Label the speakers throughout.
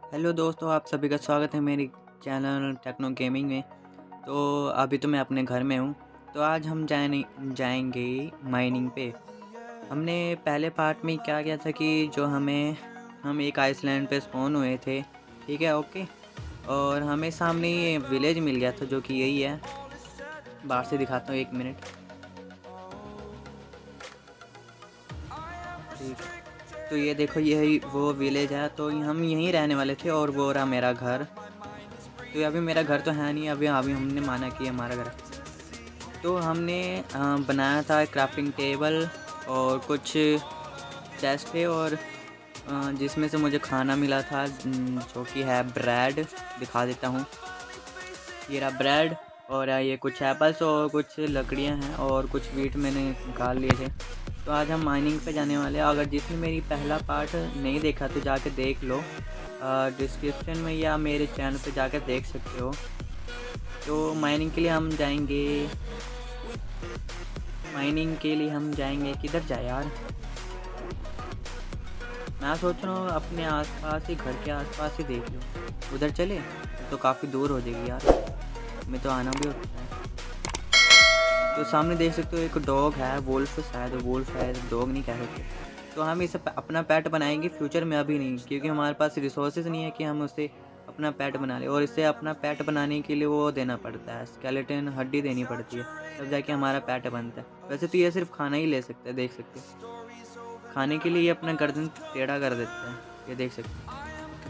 Speaker 1: Hello दोस्तों, आप सभी का स्वागत है मेरी चैनल टेक्नो गेमिंग में। तो अभी तो मैं अपने घर में हूँ। तो आज हम जाएंगे माइनिंग पे। हमने पहले पार्ट में क्या किया था कि हम एक आइसलैंड पे स्पॉन हुए थे। ठीक है, ओके। और हमें सामने ये विलेज मिल गया था जो कि यही है। बाहर से दिखाता हूँ, 1 मिनट। ठीक है, तो ये देखो, यही वो विलेज है। तो हम यहीं रहने वाले थे और वो रहा मेरा घर। तो अभी मेरा घर तो है नहीं, अभी अभी हमने माना कि हमारा घर है। तो हमने बनाया था क्राफ्टिंग टेबल और कुछ चेस्ट थे, और जिसमें से मुझे खाना मिला था, जो कि है ब्रेड। दिखा देता हूँ, ये रहा ब्रेड। और ये कुछ एप्पल्स और कुछ लकड़ियाँ हैं और कुछ वीट मैंने निकाल लिए थे। तो आज हम माइनिंग पे जाने वाले हैं। अगर जिसने मेरी पहला पार्ट नहीं देखा तो जाके देख लो, डिस्क्रिप्शन में या मेरे चैनल पे जाकर देख सकते हो। तो माइनिंग के लिए हम जाएंगे किधर जाए यार। मैं सोच रहा हूँ अपने आसपास ही, घर के आसपास ही देख लूँ। उधर चले तो काफ़ी दूर हो जाएगी यार, मैं तो आना भी होता है। तो सामने देख सकते हो एक डॉग है, वुल्फ है, डॉग नहीं कह सकते। तो हम इसे अपना पेट बनाएंगे फ्यूचर में, अभी नहीं, क्योंकि हमारे पास रिसोर्सेज नहीं है कि हम उसे अपना पेट बना लें। और इसे अपना पेट बनाने के लिए वो देना पड़ता है, स्केलेटन हड्डी देनी पड़ती है, तब जाके हमारा पेट बनता है। वैसे तो ये सिर्फ खाना ही ले सकता है, देख सकते हो। खाने के लिए ये अपना गर्दन टेढ़ा कर देता है, ये देख सकते हैं।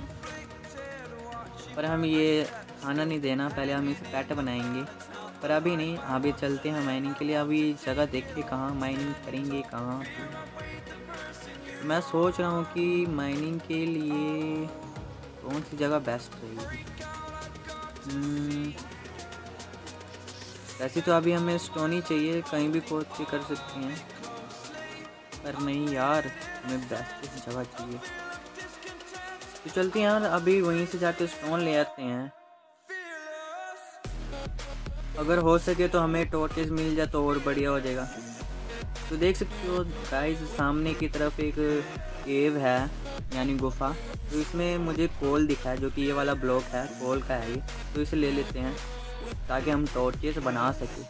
Speaker 1: पर हम ये खाना नहीं देना, पहले हम इसे पेट बनाएंगे। पर अभी नहीं, अभी चलते हैं माइनिंग के लिए। अभी जगह देखिए कहाँ माइनिंग करेंगे, कहाँ पे। मैं सोच रहा हूँ कि माइनिंग के लिए कौन सी जगह बेस्ट रहेगी। वैसे तो अभी हमें स्टोन ही चाहिए, कहीं भी खोद के कर सकते हैं। पर नहीं यार, हमें बेस्ट जगह चाहिए। तो चलते हैं यार, अभी वहीं से जाके स्टोन ले आते हैं। अगर हो सके तो हमें टॉर्चेस मिल जाए तो और बढ़िया हो जाएगा। तो देख सकते हो गाइस, सामने की तरफ एक केव है, यानी गुफा। तो इसमें मुझे कोल दिखा है, जो कि ये वाला ब्लॉक है, कोल का है ये। तो इसे ले लेते हैं ताकि हम टॉर्चेस बना सकें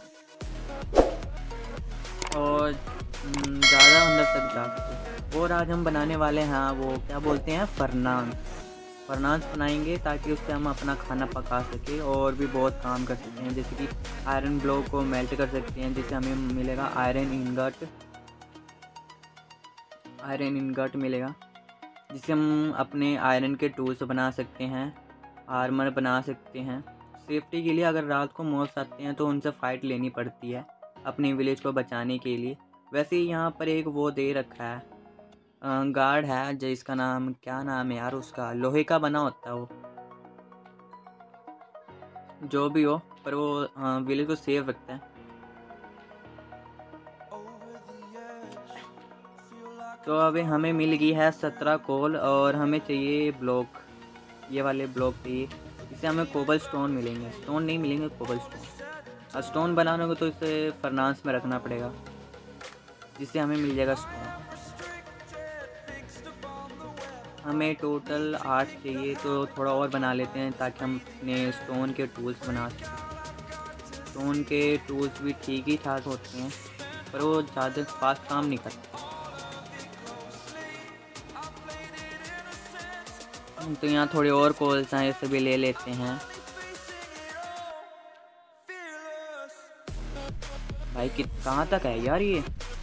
Speaker 1: और ज़्यादा अंदर तक जा सकें। और आज हम बनाने वाले हैं, वो क्या बोलते हैं, फरनांस बनाएंगे, ताकि उससे हम अपना खाना पका सकें और भी बहुत काम कर सकते हैं। जैसे कि आयरन ब्लॉक को मेल्ट कर सकते हैं, जिससे हमें मिलेगा आयरन इनगट मिलेगा, जिससे हम अपने आयरन के टूल्स बना सकते हैं, आर्मर बना सकते हैं। सेफ्टी के लिए अगर रात को मॉब्स आते हैं तो उनसे फ़ाइट लेनी पड़ती है अपने विलेज को बचाने के लिए। वैसे ही यहाँ पर एक वो दे रखा है, गार्ड है, जिसका नाम, क्या नाम है यार उसका, लोहे का बना होता है वो, जो भी हो, पर वो विलेज को सेफ रखता है। तो अभी हमें मिल गई है 17 कोल, और हमें चाहिए ब्लॉक, ये वाले ब्लॉक चाहिए। इससे हमें कोबल स्टोन मिलेंगे, स्टोन नहीं मिलेंगे, कोबल स्टोन। और स्टोन बनाने को तो इसे फर्नांस में रखना पड़ेगा, जिससे हमें मिल जाएगा स्टोन। हमें टोटल 8 चाहिए, तो थोड़ा और बना लेते हैं ताकि हम अपने स्टोन के टूल्स बना सकें। स्टोन के टूल्स भी ठीक ही ठाक होते हैं, पर वो ज़्यादा फास्ट काम नहीं करते। तो यहाँ थोड़े और कोल्स हैं, इसे भी ले लेते हैं। भाई कहाँ तक है यार ये,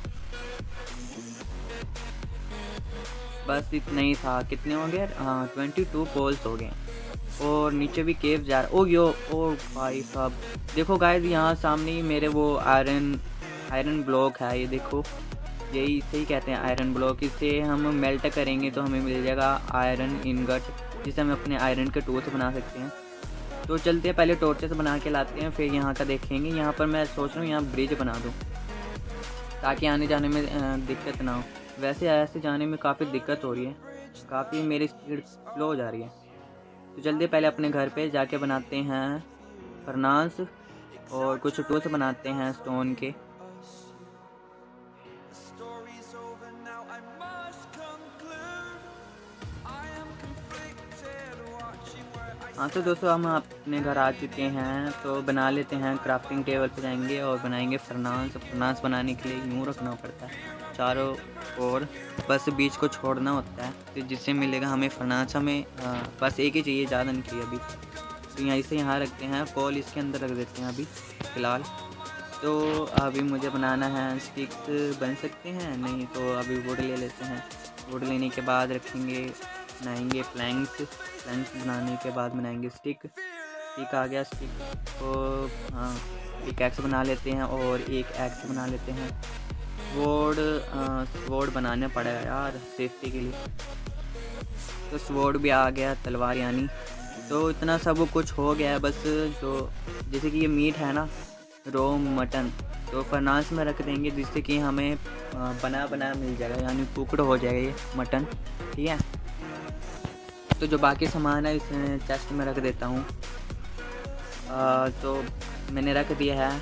Speaker 1: बस इतना ही था। कितने हो गए? हाँ, 22 कोल्स हो गए। और नीचे भी केव जा रहा। ओ भाई साहब, देखो गाइस, यहाँ सामने ही मेरे वो आयरन ब्लॉक है, ये देखो, यही सही कहते हैं आयरन ब्लॉक। इसे हम मेल्ट करेंगे तो हमें मिल जाएगा आयरन इनगट, जिसे हम अपने आयरन के टूल्स बना सकते हैं। तो चलते हैं, पहले टॉर्चेस बना के लाते हैं, फिर यहाँ का देखेंगे। यहाँ पर मैं सोच रहा हूँ यहाँ ब्रिज बना दूँ, ताकि आने जाने में दिक्कत ना हो। वैसे ऐसे जाने में काफ़ी दिक्कत हो रही है, काफ़ी मेरी स्पीड स्लो हो जा रही है। तो जल्दी पहले अपने घर पे जाके बनाते हैं फर्नांस, और कुछ टूल्स बनाते हैं स्टोन के। हाँ तो दोस्तों हम अपने घर आ चुके हैं, तो बना लेते हैं। क्राफ्टिंग टेबल पे जाएंगे और बनाएंगे फरनास। फरनास बनाने के लिए यूँ रखना पड़ता है चारों ओर, बस बीच को छोड़ना होता है, तो जिससे मिलेगा हमें फरनास। हमें बस एक ही चाहिए, ज़्यादा नहीं चाहिए अभी। तो यहाँ से यहाँ रखते हैं, कोल इसके अंदर रख देते हैं अभी फ़िलहाल। तो अभी मुझे बनाना है, स्टिक्स बन सकते हैं, नहीं तो अभी वुड ले लेते हैं। वुड लेने के बाद रखेंगे, बनाएंगे प्लैंक्स। प्लैंक्स बनाने के बाद बनाएंगे स्टिक। स्टिक आ गया, स्टिक को हाँ एक एक्स बना लेते हैं और एक एक्स बना लेते हैं। स्वॉर्ड बनाना पड़ेगा यार सेफ्टी के लिए। तो स्वॉर्ड भी आ गया, तलवार यानी। तो इतना सब कुछ हो गया है बस। जो जैसे कि ये मीट है ना, रो मटन, तो फरनास में रख देंगे, जिससे कि हमें बना बना मिल जाएगा, यानी कुकड़ हो जाएगा ये मटन। ठीक है, तो जो बाकी सामान है इस चेस्ट में रख देता हूँ। तो मैंने रख दिया है।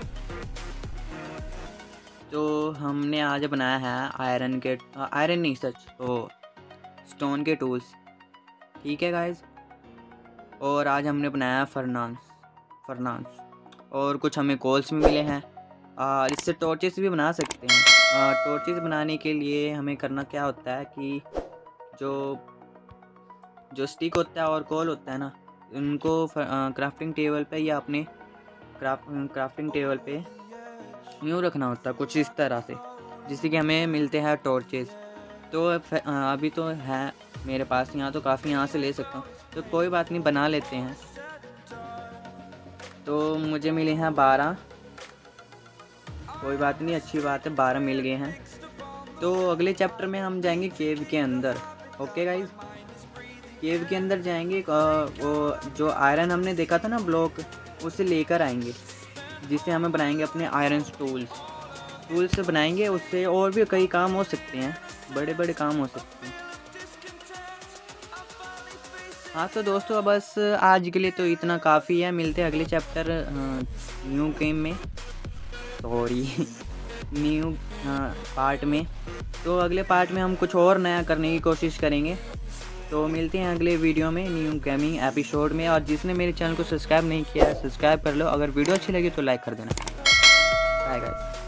Speaker 1: तो हमने आज बनाया है आयरन नहीं सच, तो स्टोन के टूल्स। ठीक है गाइज, और आज हमने बनाया फरनास और कुछ हमें कोल्स भी मिले हैं। इससे टॉर्चेस भी बना सकते हैं। टॉर्चेस बनाने के लिए हमें करना क्या होता है कि जो स्टिक होता है और कोल होता है ना, उनको क्राफ्टिंग टेबल पे या अपने क्राफ्टिंग टेबल पे यूँ रखना होता है कुछ इस तरह से, जिससे कि हमें मिलते हैं टॉर्चेस। तो अभी तो है मेरे पास यहाँ, तो काफ़ी यहाँ से ले सकता हूँ, तो कोई बात नहीं, बना लेते हैं। तो मुझे मिले हैं 12, कोई बात नहीं, अच्छी बात है, 12 मिल गए हैं। तो अगले चैप्टर में हम जाएंगे केव के अंदर। ओके गाइज, केव के अंदर जाएंगे। वो जो आयरन हमने देखा था ना ब्लॉक, उसे लेकर आएंगे, जिससे हमें बनाएंगे अपने आयरन टूल्स बनाएंगे। उससे और भी कई काम हो सकते हैं, बड़े बड़े काम हो सकते हैं। हाँ तो दोस्तों बस आज के लिए तो इतना काफ़ी है। मिलते हैं अगले चैप्टर न्यू गेम में, सॉरी न्यू पार्ट में। तो अगले पार्ट में हम कुछ और नया करने की कोशिश करेंगे। तो मिलते हैं अगले वीडियो में, न्यू गेमिंग एपिसोड में। और जिसने मेरे चैनल को सब्सक्राइब नहीं किया है, सब्सक्राइब कर लो। अगर वीडियो अच्छी लगी तो लाइक कर देना। Bye guys.